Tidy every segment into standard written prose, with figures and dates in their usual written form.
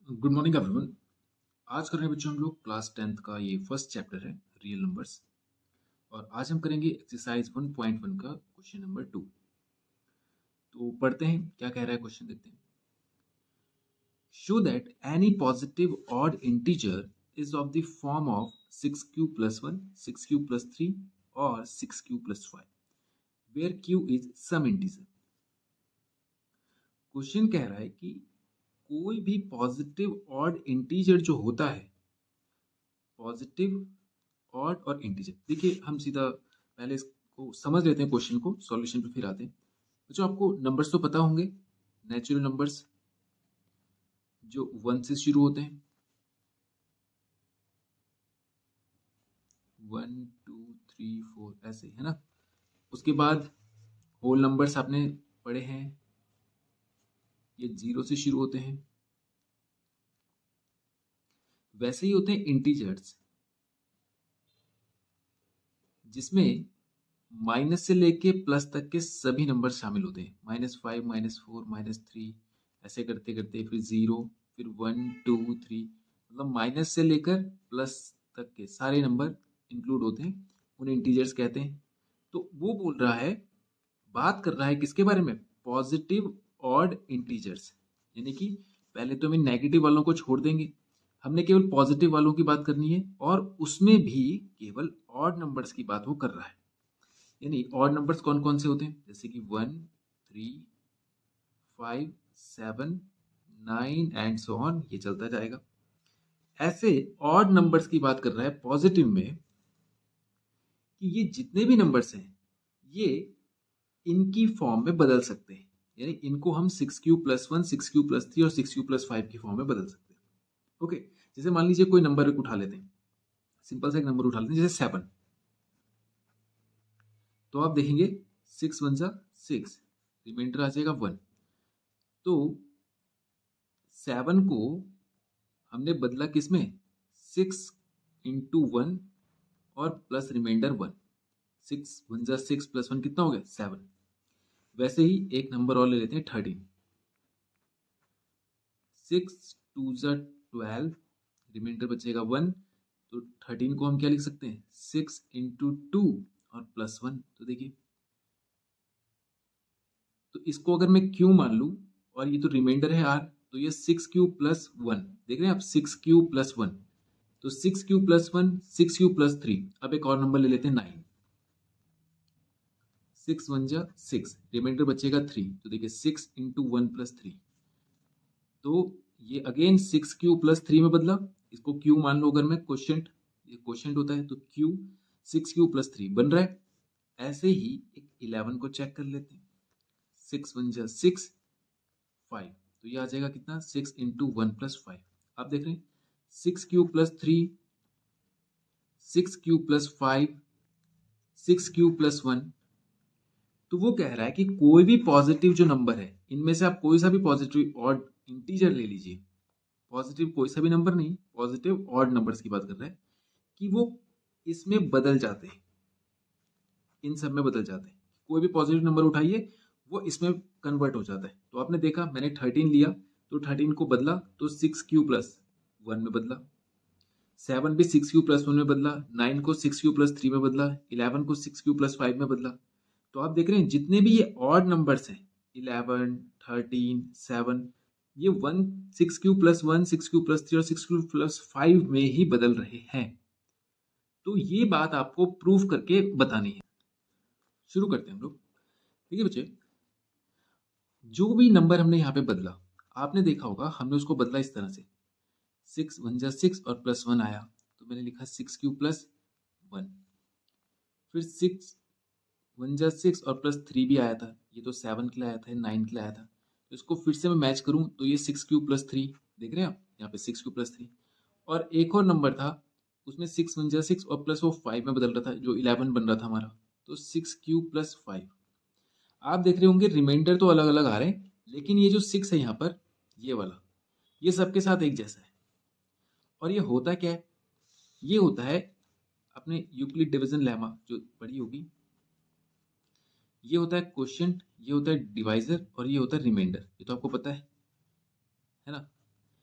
Good morning everyone. आज कर रहे हैं बच्चों हम लोग क्लास 10th का ये फर्स्ट चैप्टर है रियल नंबर्स। और आज हम करेंगे एक्सरसाइज 1.1 का क्वेश्चन नंबर 2। तो पढ़ते हैं क्या कह रहा है क्वेश्चन, देखते हैं। Show that any positive odd integer is of the form of 6q+1, 6q+3 और 6q+5 where q is some integer. Question कह रहा है कि कोई भी पॉजिटिव ऑड इंटीजर जो होता है, पॉजिटिव ऑड और इंटीजर। देखिए हम सीधा पहले इसको समझ लेते हैं, क्वेश्चन को सॉल्यूशन पे फिर आते हैं। तो जो आपको नंबर्स तो पता होंगे, नेचुरल नंबर्स जो 1 से शुरू होते हैं, 1 2 3 4 ऐसे, है ना। उसके बाद होल नंबर्स आपने पढ़े हैं, ये 0 से शुरू होते हैं। वैसे ही होते हैं इंटीजर्स, जिसमें माइनस से लेके प्लस तक के सभी नंबर शामिल होते हैं। -5, -4, -3 ऐसे करते करते फिर 0, फिर 1 2 3, मतलब माइनस से लेकर प्लस तक के सारे नंबर इंक्लूड होते हैं, उन्हें इंटीजर्स कहते हैं। तो वो बोल रहा है, बात कर रहा है किसके बारे में? Positive odd integers. यानी कि पहले तो हमें नेगेटिव वालों को छोड़ देंगे, हमने केवल पॉजिटिव वालों की बात करनी है, और उसमें भी केवल ऑड नंबर्स की बात वो कर रहा है। यानी ऑड नंबर्स कौन कौन से होते हैं, जैसे कि 1 3 5 7 9 एंड सो ऑन, ये चलता जाएगा। ऐसे ऑड नंबर्स की बात कर रहा है पॉजिटिव में, कि ये जितने भी नंबर्स हैं ये इनकी फॉर्म में बदल सकते हैं। यानी इनको हम 6q+1, 6q+3 और 6q+5 की फॉर्म में बदल सकते हैं। ओके, जैसे मान लीजिए कोई नंबर उठा लेते हैं, सिंपल सा एक नंबर उठा लेते हैं जैसे 7। तो आप देखेंगे 6 1 जा 6, रिमाइंडर आ जाएगा 1। तो 7 को हमने बदला किसमें? 6 × 1 और प्लस रिमाइंडर 1। 6 1 जा 6 + 1 कितना हो गया? 7। वैसे ही एक नंबर और ले लेते हैं 13। 6 2 जा 12, रिमाइंडर बचेगा 1। तो 13 को हम क्या लिख सकते हैं? 6 × 2 और प्लस 1। तो देखिए, तो इसको अगर मैं q मान लूं और ये तो रिमाइंडर है r, तो ये 6q+1, देख रहे हैं आप, 6q+1। तो 6q+1, 6q+3। अब एक और नंबर ले लेते हैं 9। 6 1 जा 6, रिमाइंडर बचेगा 3। तो देखिए 6 × 1 + 3। तो ये अगेन 6q+3 में बदला, इसको q मान लो अगर मैं, क्वोशिएंट, ये क्वोशिएंट होता है, तो q 6q+3 बन रहा है। ऐसे ही एक 11 को चेक कर लेते हैं। 6 1 जा 6 5, तो ये आ जाएगा कितना? 6 × 1 + 5। आप देख रहे हैं 6q+3, 6q+5, 6q+1। तो वो कह रहा है कि कोई भी पॉजिटिव जो नंबर है, इनमें से आप कोई सा भी पॉजिटिव ऑड इंटीजर ले लीजिए, पॉजिटिव कोई सा भी नंबर नहीं, पॉजिटिव ऑड नंबर्स की बात कर रहा है, कि वो इसमें बदल जाते हैं, इन सब में बदल जाते हैं। कोई भी पॉजिटिव नंबर उठाइए, वो इसमें कन्वर्ट हो जाता है। तो आपने देखा, मैंने 13 लिया, तो 13 को बदला तो 6q+1 में बदला, 7 भी 6q+1 में बदला, 9 को 6q+3 में बदला, 11 को 6q+5 में बदला। तो आप देख रहे हैं जितने भी ये ऑड नंबर्स हैं, 11 13 7, ये 6q+1, 6q+3 और 6q+5 में ही बदल रहे हैं। तो ये बात आपको प्रूफ करके बतानी है। शुरू करते हैं हम लोग। ठीक है बच्चे, जो भी नंबर हमने यहाँ पे बदला, आपने देखा होगा हमने उसको बदला इस तरह से, 6 1 जा 6 और +1 आया, तो मैंने लिखा 6q+1। फिर 6 1 जा 6 और +3 भी आया था, ये तो 7 के लिए आया था, 9 के लिए आया था। तो इसको फिर से मैं मैच करूं तो ये 6q+3, देख रहे हैं आप यहाँ पे 6q+3। और एक और नंबर था, उसमें 6 1 जा 6 और प्लस वो 5 में बदल रहा था, जो 11 बन रहा था हमारा, तो 6q+5। आप देख रहे होंगे रिमाइंडर तो अलग अलग आ रहे हैं, लेकिन ये जो 6 है यहाँ पर, ये वाला, ये सबके साथ एक जैसा है। और ये होता क्या है? ये होता है अपने यूक्लिड डिवीजन लेमा जो पढ़ी होगी, ये होता है क्वोशिएंट, ये होता है डिवाइजर और ये होता है रिमाइंडर। ये तो आपको पता है ना।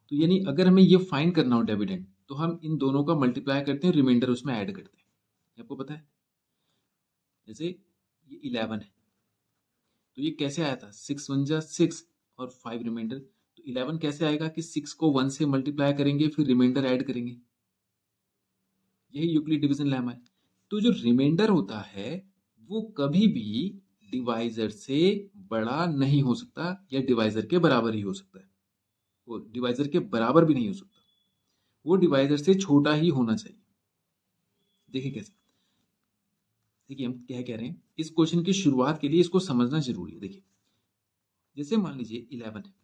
तो यानी अगर हमें ये फाइंड करना हो डिविडेंड, तो हम इन दोनों का मल्टीप्लाई करते हैं, रिमाइंडर उसमें ऐड करते हैं। ये आपको पता है। जैसे ये 11 है, तो ये कैसे आया था, 6 1 जा 6 और 5 रिमाइंडर। तो 11 कैसे आएगा कि 6 को 1 से मल्टीप्लाई करेंगे, फिर रिमाइंडर ऐड करेंगे। यही यूक्लिड डिवीजन लेमा है। तो जो रिमाइंडर होता है वो कभी भी डिवाइजर से बड़ा नहीं हो सकता, या डिवाइजर के बराबर ही हो सकता है। वो डिवाइजर के बराबर भी नहीं हो सकता, वो डिवाइजर से छोटा ही होना चाहिए। देखिए कैसे, देखिए हम क्या कह रहे हैं, इस क्वेश्चन की शुरुआत के लिए इसको समझना जरूरी है। देखिए जैसे मान लीजिए 11 है,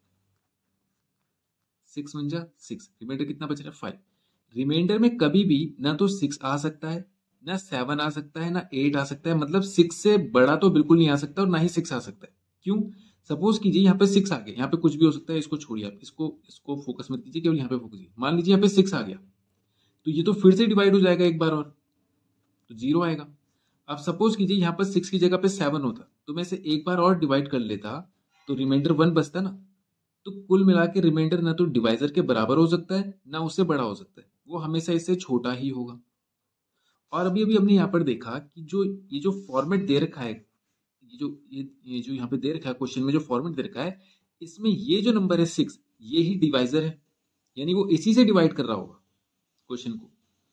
6 1 जा 6, रिमाइंडर कितना बच रहा है 5। रिमाइंडर में कभी भी ना तो 6 आ सकता है, ना 7 आ सकता है, ना 8 आ सकता है। मतलब 6 से बड़ा तो बिल्कुल नहीं आ सकता, और ना ही 6 आ सकता है। क्यों? सपोज कीजिए यहाँ पे 6 आ गया, यहाँ पे कुछ भी हो सकता है, इसको छोड़िए आप, इसको फोकस मत कीजिए, केवल यहाँ पे फोकस कीजिए। मान लीजिए यहाँ पे 6 आ गया, तो ये तो फिर से डिवाइड हो जाएगा एक बार और, तो 0 आएगा। अब सपोज कीजिए यहाँ पर 6 की जगह पे 7 होता, तो मैं इसे एक बार और डिवाइड कर लेता, तो रिमाइंडर 1 बचता ना। तो कुल मिला के रिमाइंडर ना तो डिवाइजर के बराबर हो सकता है, ना उससे बड़ा हो सकता है, वो हमेशा इससे छोटा ही होगा। और अभी अभी हमने यहाँ पर देखा कि ये जो फॉर्मेट दे रखा है, ये जो यहाँ पे दे रखा है क्वेश्चन में, जो फॉर्मेट दे रखा है, इसमें ये जो नंबर है 6, ये ही डिवाइजर है। यानी वो इसी से डिवाइड कर रहा होगा क्वेश्चन को।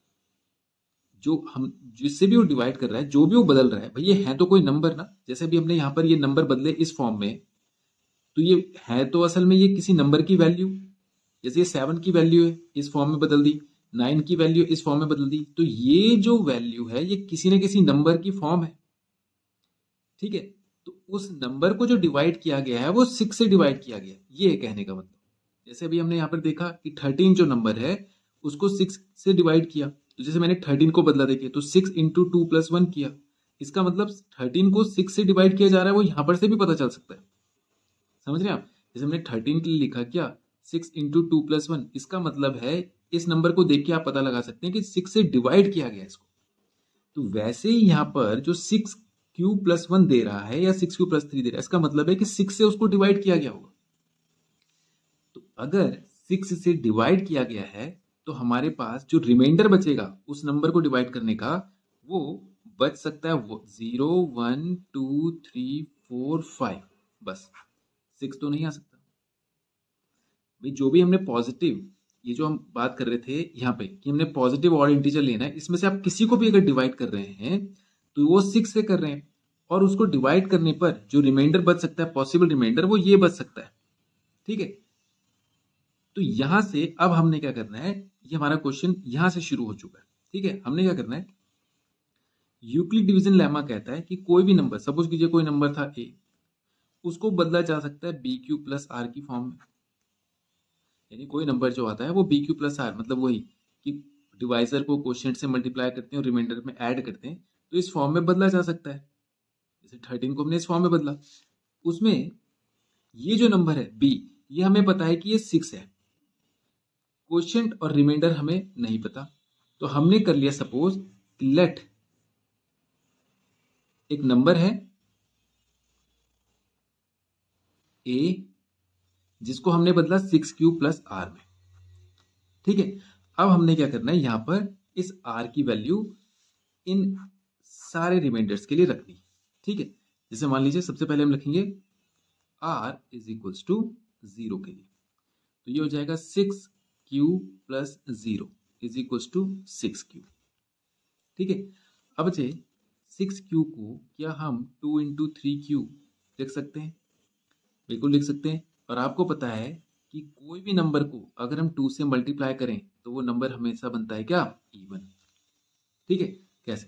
जो हम जिससे भी वो डिवाइड कर रहा है, जो भी वो बदल रहा है, भाई ये है तो कोई नंबर ना। जैसे भी हमने यहाँ पर ये नंबर बदले इस फॉर्म में, तो ये है तो असल में ये किसी नंबर की वैल्यू। जैसे ये 7 की वैल्यू है, इस फॉर्म में बदल दी, 9 की वैल्यू इस फॉर्म में बदल दी, तो ये जो वैल्यू है ये किसी न किसी नंबर की फॉर्म है। ठीक है, तो उस नंबर को जो डिवाइड किया गया है वो 6 से डिवाइड किया गया, ये कहने का मतलब। जैसे अभी हमने यहाँ पर देखा कि 13 जो नंबर है उसको 6 से डिवाइड किया, तो जैसे मैंने 13 को बदला, देखिए तो 6 इंटू 2 प्लस 1 किया। इसका मतलब 13 को 6 से डिवाइड किया जा रहा है, वो यहां पर से भी पता चल सकता है। समझ रहे हैं आप? जैसे हमने 13 के लिए लिखा क्या, 6 इंटू 2 प्लस 1, इसका मतलब है इस नंबर को देख के आप पता लगा सकते हैं कि 6 से डिवाइड किया गया इसको। तो वैसे ही यहां पर जो 6 क्यू प्लस 1 दे रहा है, या 6 क्यू प्लस 3 दे रहा है, इसका मतलब है कि 6 से उसको डिवाइड किया गया होगा। तो अगर 6 से डिवाइड किया गया है, तो हमारे पास जो रिमाइंडर बचेगा उस नंबर को डिवाइड करने का, वो बच सकता है वो 0 1 2 3 4 5, बस 6 तो नहीं आ सकता। भाई जो भी हमने पॉजिटिव, ये जो हम बात कर रहे थे यहाँ पे कि हमने पॉजिटिव और इंटीजर लेना है, इसमें से आप किसी को भी अगर डिवाइड कर रहे हैं तो वो 6 से कर रहे हैं, और उसको डिवाइड करने पर जो रिमाइंडर बच सकता है, पॉसिबल रिमाइंडर, वो ये बच सकता है। ठीक है, तो यहां से अब हमने क्या करना है, ये हमारा क्वेश्चन यहां से शुरू हो चुका है। ठीक है, हमने क्या करना है, यूक्लिड डिवीजन लेमा कहता है कि कोई भी नंबर, सपोज कीजिए कोई नंबर था ए, उसको बदला जा सकता है बी क्यू प्लस आर की फॉर्म में। यानी कोई नंबर जो आता है वो बी क्यू प्लस आर, मतलब वही कि डिवाइजर को क्वोशिएंट से मल्टीप्लाई करते हैं और रिमाइंडर में ऐड करते हैं, तो इस फॉर्म में बदला जा सकता है। जैसे 13 को हमने इस फॉर्म में बदला, उसमें ये जो नंबर है बी, ये हमें पता है कि ये 6 है, क्वोशिएंट और रिमाइंडर हमें नहीं पता। तो हमने कर लिया सपोज लेट एक नंबर है ए, जिसको हमने बदला 6 क्यू प्लस आर में। ठीक है, अब हमने क्या करना है, यहां पर इस आर की वैल्यू इन सारे रिमाइंडर्स के लिए रखनी है। ठीक है, जैसे मान लीजिए सबसे पहले हम लिखेंगे आर इज इक्वल्स टू 0 के लिए, तो ये हो जाएगा 6 Q plus 0 is equals to 6 Q. ठीक है, अब बचे 6 क्यू को क्या हम 2 इंटू 3 क्यू लिख सकते हैं? बिल्कुल लिख सकते हैं। और आपको पता है कि कोई भी नंबर को अगर हम 2 से मल्टीप्लाई करें तो वो नंबर हमेशा बनता है क्या, इवन। ठीक है, कैसे?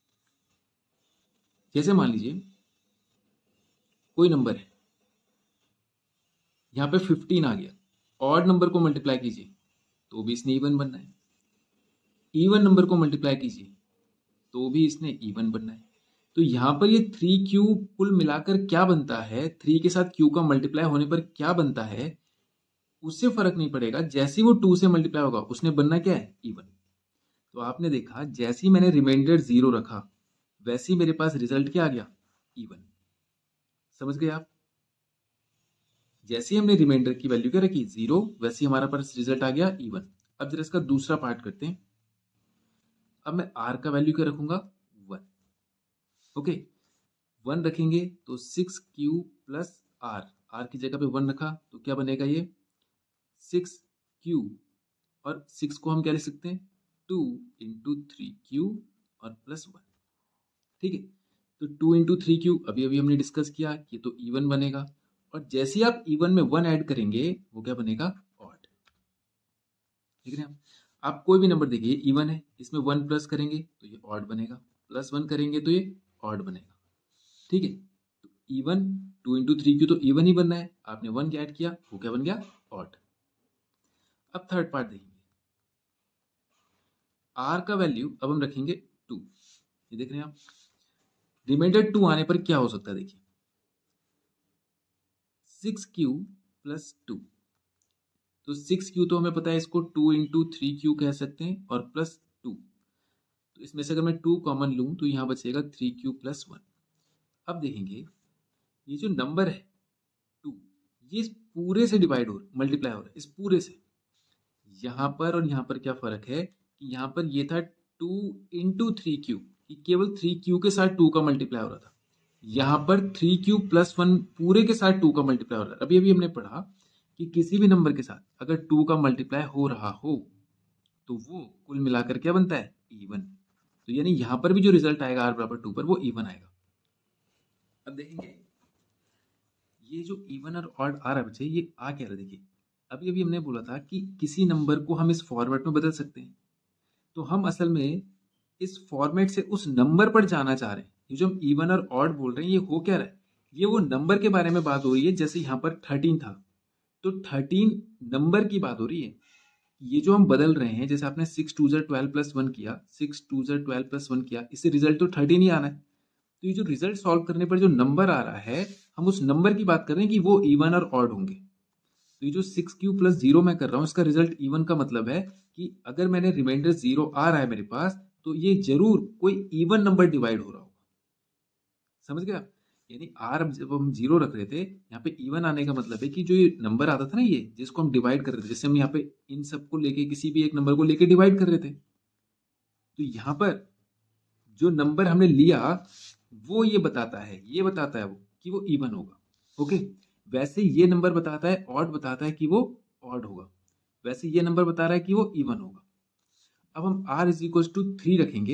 जैसे मान लीजिए कोई नंबर है, यहां पे 15 आ गया, ऑड नंबर को मल्टीप्लाई कीजिए तो भी इसने इवन बनना है, इवन नंबर को मल्टीप्लाई कीजिए तो भी इसने इवन बनना है। तो यहां पर ये 3 क्यू कुल मिलाकर क्या बनता है, 3 के साथ क्यू का मल्टीप्लाई होने पर क्या बनता है, उससे फर्क नहीं पड़ेगा। जैसे ही वो 2 से मल्टीप्लाई होगा उसने बनना क्या है, इवन। तो आपने देखा जैसे ही मैंने रिमाइंडर 0 रखा, वैसे ही मेरे पास रिजल्ट क्या आ गया, इवन। समझ गए आप? जैसे ही हमने रिमाइंडर की वैल्यू क्या रखी 0, वैसे ही हमारा पास रिजल्ट आ गया इवन। अब जरा इसका दूसरा पार्ट करते हैं। अब मैं r का वैल्यू क्या रखूंगा 1। ओके, 1 रखेंगे तो 6q प्लस r, r की जगह पे 1 रखा तो क्या बनेगा ये 6q, और 6 को हम क्या लिख सकते हैं 2 इंटू 3q और प्लस 1। ठीक है, तो 2 इंटू 3q अभी अभी हमने डिस्कस किया कि तो इवन बनेगा, और जैसे ही आप इवन में 1 ऐड करेंगे वो क्या बनेगा ऑड। ठीक है, आप कोई भी नंबर देखिए इवन है, इसमें 1 प्लस करेंगे तो ये ऑड बनेगा, प्लस 1 करेंगे तो ये ऑड बनेगा। ठीक है, तो इवन 2 इंटू 3q तो इवन ही बनना है, आपने 1 ऐड किया वो क्या बन गया ऑड। अब थर्ड पार्ट देखेंगे, r का वैल्यू अब हम रखेंगे 2। ये देख रहे हैं आप, रिमाइंडर 2 आने पर क्या हो सकता है देखिए 6q प्लस 2, तो 6q तो हमें पता है, इसको 2 इंटू 3q कह सकते हैं और प्लस 2, तो इसमें से अगर मैं 2 कॉमन लूं तो यहां बचेगा 3q प्लस 1। अब देखेंगे ये जो नंबर है 2, ये इस पूरे से डिवाइड हो मल्टीप्लाई हो रहा है, इस पूरे से। यहां पर और यहां पर क्या फर्क है कि यहां पर ये था 2 इंटू 3q, केवल 3q के साथ 2 का मल्टीप्लाई हो रहा था, यहां पर 3q प्लस 1 पूरे के साथ 2 का मल्टीप्लाई हो रहा है। अभी अभी हमने पढ़ा कि किसी भी नंबर के साथ अगर 2 का मल्टीप्लाई हो रहा हो तो वो कुल मिलाकर क्या बनता है इवन। तो यानी यहां पर भी जो रिजल्ट आएगा r बराबर 2 पर वो इवन आएगा। अब देखेंगे ये जो इवन और ऑड आ रहा है बच्चे, ये आ क्या रहा है देखिए, अभी अभी हमने बोला था कि किसी नंबर को हम इस फॉर्मेट में बदल सकते हैं, तो हम असल में इस फॉर्मेट से उस नंबर पर जाना चाह रहे हैं। ये जो हम इवन और ऑड बोल रहे हैं ये हो क्या रहा है, ये वो नंबर के बारे में बात हो रही है। जैसे यहाँ पर 13 था तो 13 नंबर की बात हो रही है। ये जो हम बदल रहे हैं, जैसे आपने 6 2 12 प्लस 1 किया, 6 2 12 प्लस 1 किया, इससे रिजल्ट तो 13 ही आना है। तो ये जो रिजल्ट सॉल्व करने पर जो नंबर आ रहा है, हम उस नंबर की बात कर रहे हैं कि वो इवन और ऑड होंगे। तो ये जो 6q प्लस 0 मैं कर रहा हूँ इसका रिजल्ट इवन का मतलब है कि अगर मैंने रिमाइंडर 0 आ रहा है मेरे पास तो ये जरूर कोई इवन नंबर डिवाइड हो रहा होगा। समझ गया, यानी आर जब हम 0 रख रहे थे, यहाँ पे इवन आने का मतलब है कि जो ये नंबर आता था ना, ये जिसको हम डिवाइड कर रहे थे, जैसे हम यहाँ पे इन सबको लेके किसी भी एक नंबर को लेके डिवाइड कर रहे थे, तो यहाँ पर जो नंबर हमने लिया वो ये बताता है, ये बताता है वो कि वो इवन होगा। ओके, वैसे ये नंबर बताता है, ऑड बताता है कि वो ऑड होगा, वैसे ये नंबर बता रहा है कि वो इवन होगा। अब हम r इज इक्वल टू 3 रखेंगे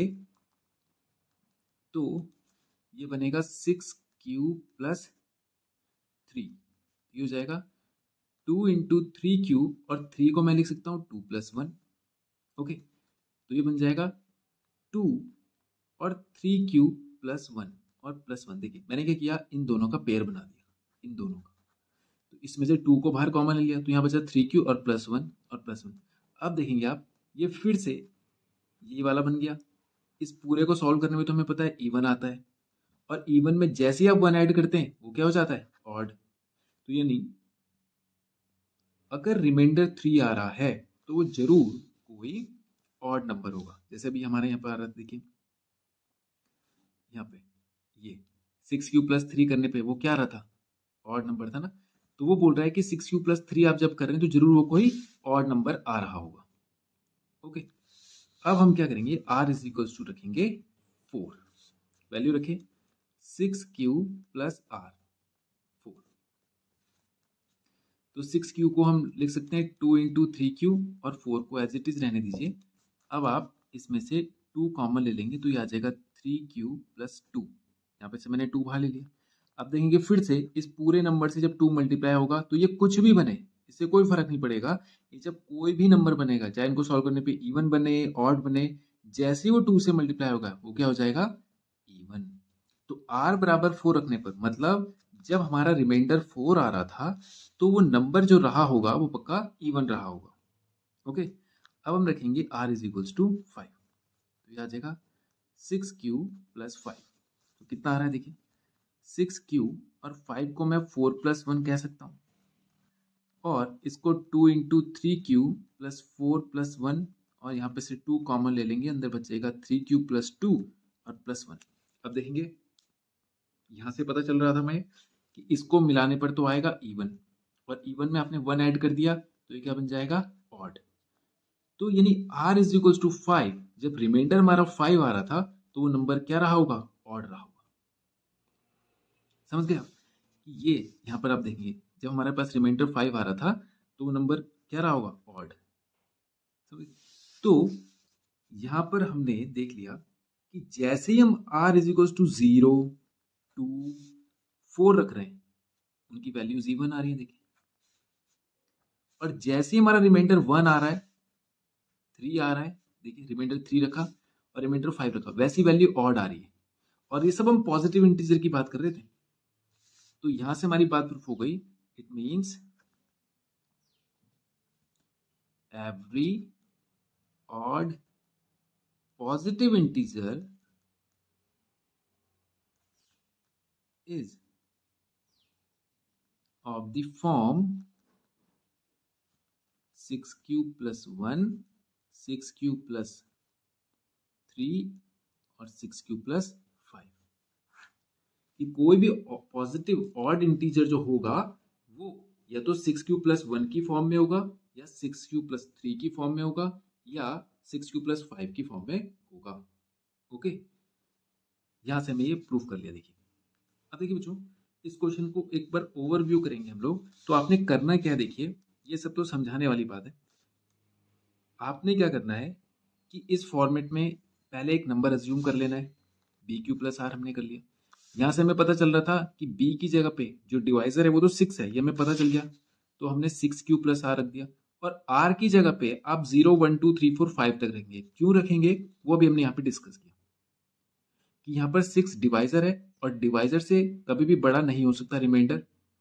तो ये बनेगा 6q प्लस 3, ये हो जाएगा 2 इंटू 3q, और 3 को मैं लिख सकता हूँ 2 प्लस 1। ओके, तो ये बन जाएगा 2 और 3q प्लस 1 और प्लस 1। देखिए मैंने क्या किया, इन दोनों का पेयर बना दिया, इन दोनों का, तो इसमें से 2 को बाहर कॉमन ले लिया तो यहाँ बचा 3q और प्लस 1 और प्लस 1। अब देखेंगे आप, ये फिर से ये वाला बन गया। इस पूरे को सॉल्व करने में तो हमें पता है इवन आता है, और इवन में जैसे ही आप 1 ऐड करते हैं वो क्या हो जाता है ऑड। तो यानी अगर रिमाइंडर 3 आ रहा है तो वो जरूर कोई ऑड नंबर होगा। जैसे अभी हमारे यहाँ पर आ रहा था, देखिए यहाँ पे ये 6q प्लस 3 करने पे वो क्या आ रहा था, ऑड नंबर था ना। तो वो बोल रहा है कि 6q प्लस 3 आप जब कर रहे हैं तो जरूर वो कोई ऑड नंबर आ रहा होगा। ओके, अब हम क्या करेंगे, r इज इक्वल टू रखेंगे 4, वैल्यू रखें 6q प्लस r 4। तो 6q को हम लिख सकते हैं 2 इंटू 3q और 4 को एज इट इज रहने दीजिए। अब आप इसमें से 2 कॉमन ले लेंगे तो ये आ जाएगा 3q प्लस 2, यहाँ पे से मैंने 2 बाहर ले लिया। अब देखेंगे फिर से इस पूरे नंबर से जब 2 मल्टीप्लाई होगा तो ये कुछ भी बने, इससे कोई फर्क नहीं पड़ेगा। ये जब कोई भी नंबर बनेगा, चाहे इनको सॉल्व करने पे इवन बने ऑड बने, जैसे ही वो 2 से मल्टीप्लाई होगा वो क्या हो जाएगा इवन। तो r बराबर 4 रखने पर मतलब जब हमारा रिमाइंडर 4 आ रहा था तो वो नंबर जो रहा होगा वो पक्का इवन रहा होगा। ओके, अब हम रखेंगे r इज इक्वल्स टू 5, तो ये आ जाएगा 6q प्लस 5। तो कितना आ रहा है देखिए 6q, और 5 को मैं 4 प्लस 1 कह सकता हूँ, और इसको 2 इंटू 3q प्लस 4 प्लस 1, और यहाँ पे से 2 कॉमन ले लेंगे, अंदर बचेगा 3q प्लस 2 और प्लस 1। अब देखेंगे यहाँ से पता चल रहा था हमें कि इसको मिलाने पर तो आएगा इवन, और इवन में आपने 1 ऐड कर दिया तो ये क्या बन जाएगा, ऑड। तो यानी r इज इक्वल टू 5, जब रिमाइंडर हमारा 5 आ रहा था तो वो नंबर क्या रहा होगा, ऑड रहा होगा। समझ गए आप? ये यहाँ पर आप देखेंगे जब हमारे पास रिमाइंडर 5 आ रहा था तो वो नंबर क्या रहा होगा, ऑड। तो यहां पर हमने देख लिया कि जैसे ही हम r इज इक्वल टू 0, 2, 4 रख रहे हैं उनकी वैल्यूज इवन आ रही है, देखिए। और जैसे ही हमारा रिमाइंडर 1 आ रहा है, 3 आ रहा है, देखिए रिमाइंडर 3 रखा और रिमाइंडर 5 रखा, वैसी वैल्यू ऑड आ रही है। और ये सब हम पॉजिटिव इंटीजर की बात कर रहे थे। तो यहां से हमारी बात प्रूफ हो गई, it means every odd positive integer is of the form 6 cube plus 1, 6 cube plus 3 और 6 cube plus 5। कि कोई भी पॉजिटिव ऑड इंटीजर जो होगा वो या तो 6 क्यूब प्लस 1 की फॉर्म में होगा, या 6 क्यूब प्लस 3 की फॉर्म में होगा, या 6 क्यूब प्लस 5 की फॉर्म में होगा। ओके, यहां से हमें ये प्रूफ कर लिया। देखिए अब देखिए बच्चों, इस क्वेश्चन को एक बार ओवरव्यू करेंगे हम लोग। तो आपने करना क्या है, देखिए ये सब तो समझाने वाली बात है। आपने क्या करना है कि इस फॉर्मेट में पहले एक नंबर अज्यूम कर लेना है, बी क्यू प्लस आर हमने कर लिया। यहां से हमें पता चल रहा था कि बी की जगह पे जो डिवाइजर है वो तो 6 है, ये हमें पता चल गया। तो हमने 6 क्यू प्लस आर रख दिया। और आर की जगह पे आप 0, 1, 2, 3, 4, 5 तक रखेंगे। क्यों रखेंगे वो भी हमने यहाँ पे डिस्कस किया कि यहाँ पर 6 डिवाइजर है और डिवाइजर से कभी भी बड़ा नहीं हो सकता रिमाइंडर,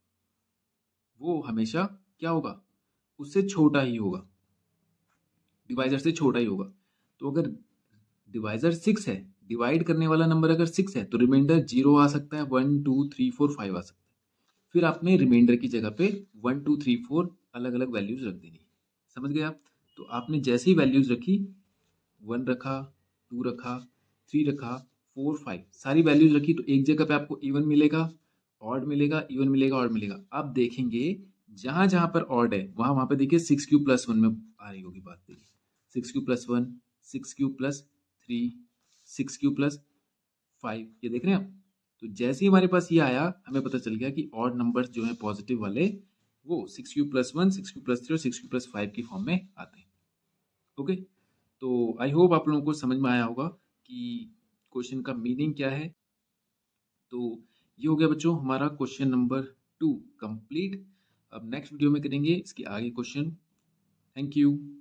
वो हमेशा क्या होगा, उससे छोटा ही होगा, डिवाइजर से छोटा ही होगा। तो अगर डिवाइजर 6 है, डिवाइड करने वाला नंबर अगर 6 है तो रिमाइंडर 0 आ सकता है, 1, 2, 3, 4, 5 आ सकता है। फिर आपने रिमाइंडर की जगह पे 1, 2, 3, 4 अलग अलग वैल्यूज रख देनी है। समझ गए आप? तो आपने जैसे ही वैल्यूज रखी, 1 रखा, 2 रखा, 3 रखा, 4, 5 सारी वैल्यूज रखी, तो एक जगह पे आपको इवन मिलेगा, ऑड मिलेगा, इवन मिलेगा, ऑड मिलेगा। अब देखेंगे जहां जहां पर ऑड है वहां वहां पे देखिए 6 क्यू प्लस 1 में आ रही होगी बात। देखिए 6 Q plus 1, 6 Q plus 3, 6 Q plus 5, ये देख रहे हैं आप? तो जैसे ही हमारे पास ये आया हमें पता चल गया कि ऑड नंबर्स जो है पॉजिटिव वाले वो 6 क्यू प्लस 1, 6 क्यू प्लस 3 और 6 क्यू प्लस 5 की फॉर्म में आते हैं। ओके, तो आई होप आप लोगों को समझ में आया होगा कि क्वेश्चन का मीनिंग क्या है। तो ये हो गया बच्चों हमारा क्वेश्चन नंबर 2 कंप्लीट। अब नेक्स्ट वीडियो में करेंगे इसके आगे क्वेश्चन। Thank you.